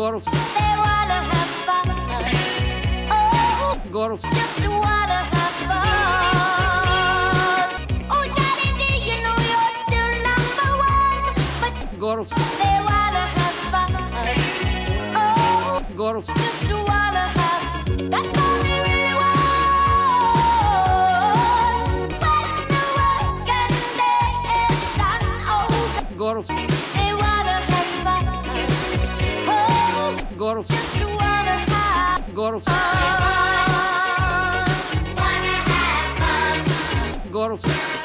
Gorls, They wanna have fun. Oh, Gorls, just wanna have fun. Oh, Daddy D, you know you're still number one. But Gorls, they wanna have fun. Oh, Gorls, just wanna have. That's all they really want. When the working day is done, oh, Gorls, they wanna have fun. Oh, Gorls, just wanna have Gorls, fun. Wanna have fun. Gorls.